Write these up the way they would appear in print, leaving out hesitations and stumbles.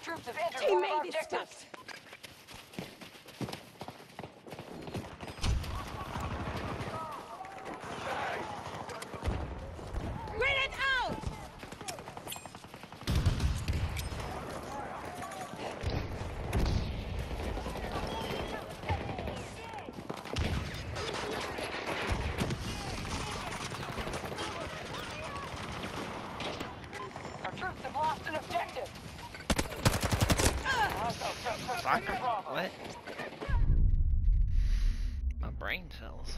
troops have entered one of Teammate our is objectives. stuck. Grenade out! Our troops have lost an objective. Fuck. What? My brain cells.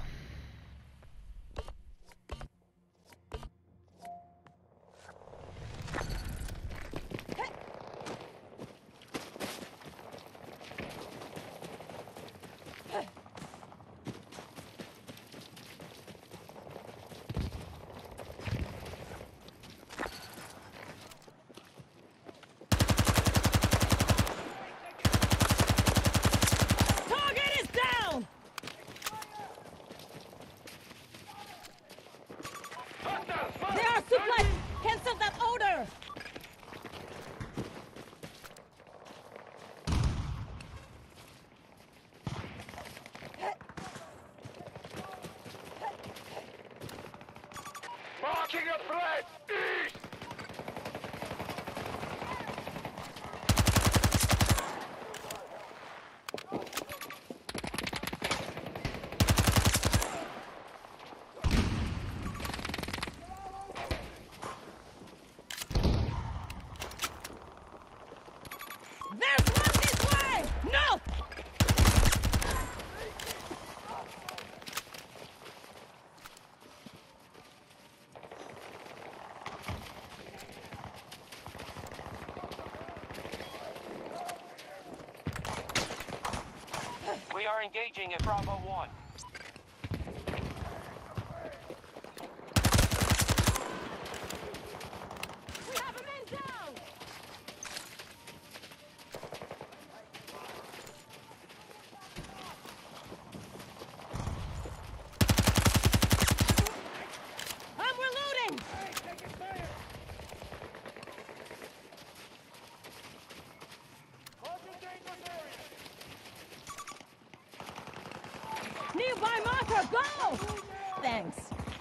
Target is down! There are supplies! Cancel that order! Marking a threat! East! There's one this way! No! We are engaging at Bravo 1. We have a man down! I'm reloading! Nearby marker, go! Thanks.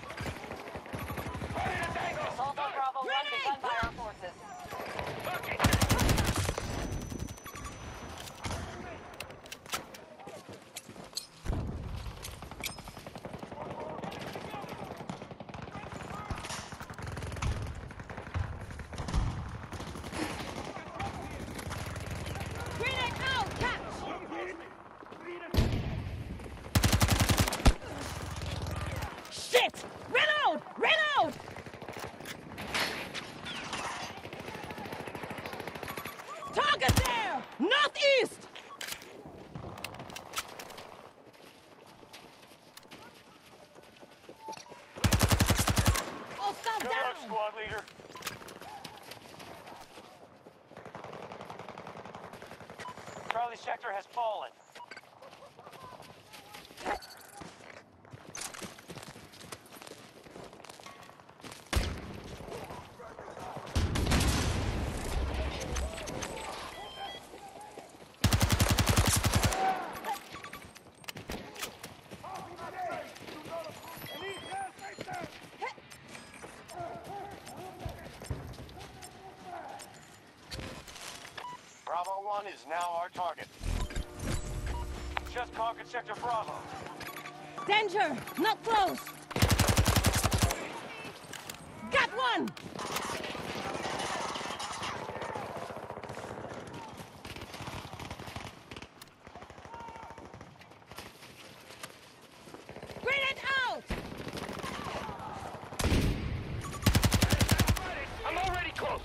Assault on Bravo 1 begun by our forces. Grenade out! Catch! Shit! Reload! Reload! Target there! Northeast! Hostile Good luck, down! squad leader. Charlie sector has fallen. Bravo 1 is now our target. Just conquered Sector Bravo. Danger! Not close! Got one! Grenade out! I'm already close.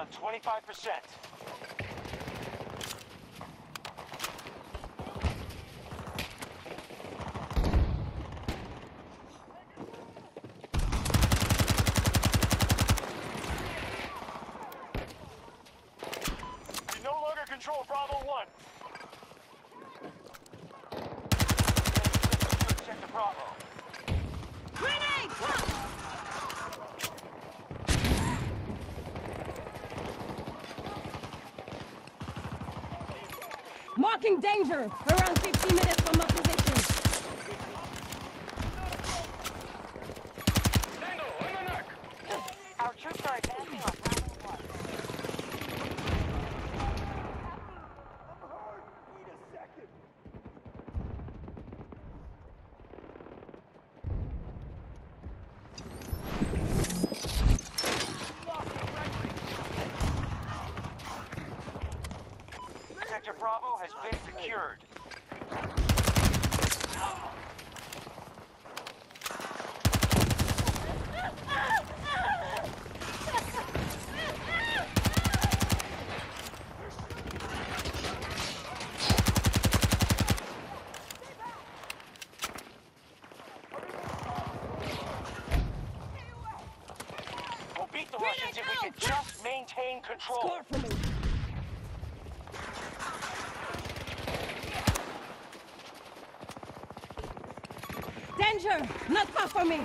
down 25%. We no longer control Bravo 1. Sector Bravo. Grenade! Come! Marking danger! Around 50 minutes from our position. Tango, on the neck! Our troops are advancing on Bravo 1. Sector Bravo has been secured. We'll beat the Russians if we can just maintain control. Score for me. Danger! Not far from me!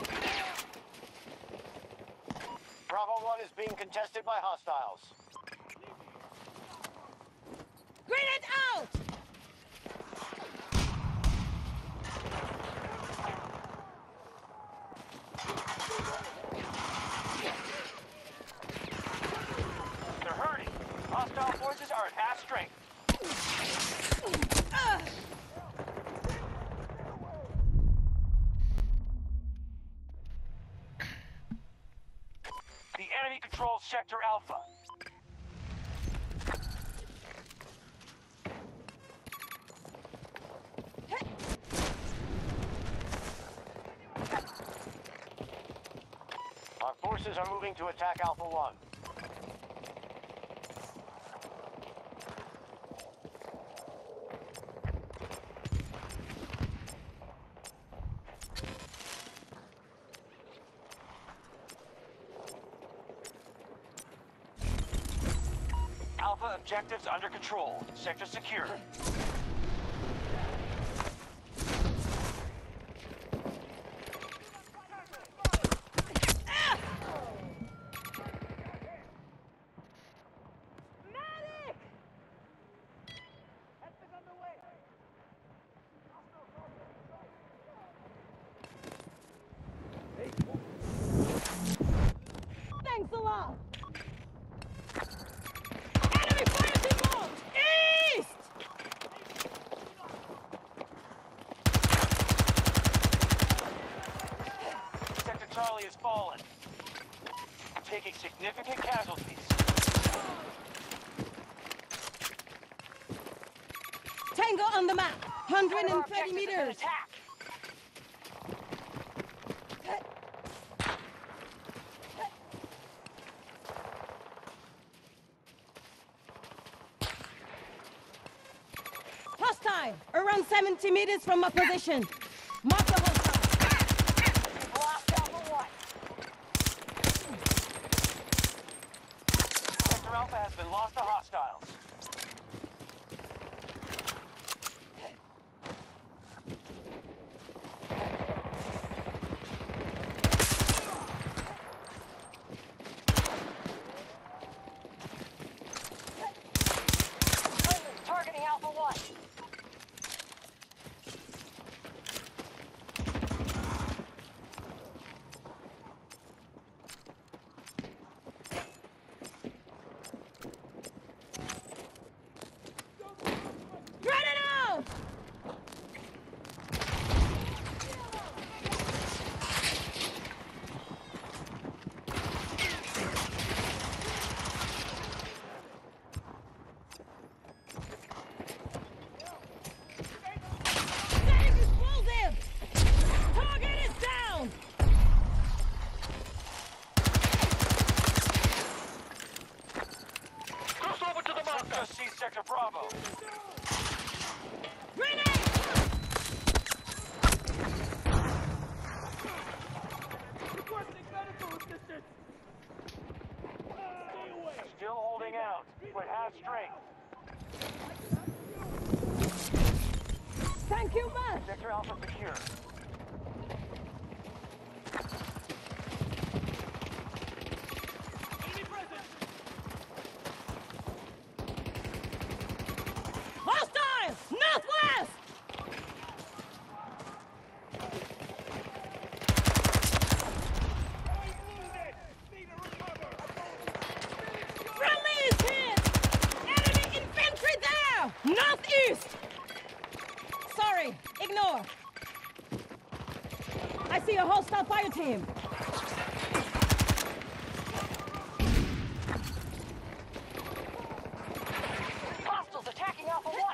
Bravo 1 is being contested by hostiles. Grenade out! They're hurting. Hostile forces are at half strength. The enemy controls Sector Alpha. Our forces are moving to attack Alpha 1. Alpha objectives under control. Sector secure. Thanks a lot! Enemy fire involved! East! Sector Charlie has fallen. Taking significant casualties. Tango on the map! 130 Objectives have been meters! attacked. Hostile! Around 70 meters from our position. Mark the hostile. Lost Alpha 1. Sector Alpha has been lost to hostiles. Targeting Alpha 1. Grenade! Still holding out, but half strength. Thank you much. Sector Alpha secure. Hostile! Northwest! Friendly is hit! Enemy infantry there! Northeast! Sorry, ignore. I see a hostile fire team. Hostiles attacking Alpha 1!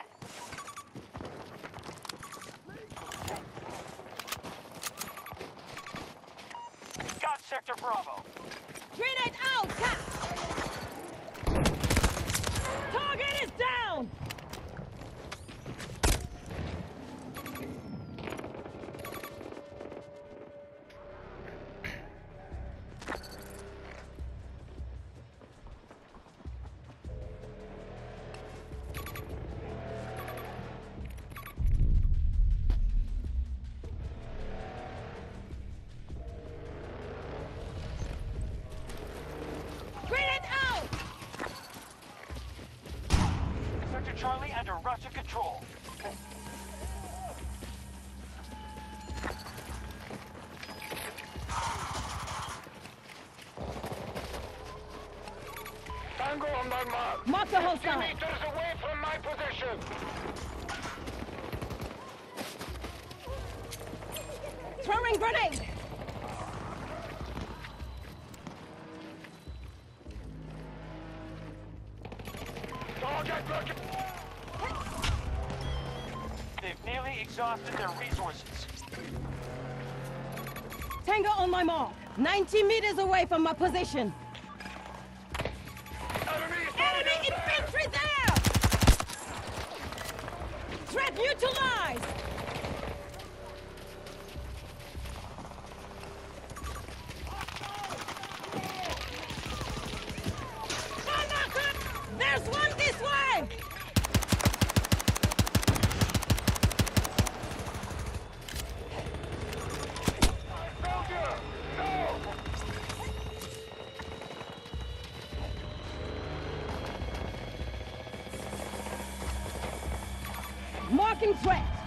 Got Sector Bravo. Grenade out! Target is down! Grenade out! Sector Charlie under Russian control. Tango on my mark. Mark the 50 hostile. meters away from my position. Throwing grenade! Target located. They've nearly exhausted their resources. Tango on my mark. 90 meters away from my position. Enemy infantry there! Threat neutralized! There's one this way! Soldier, no! Marking threat.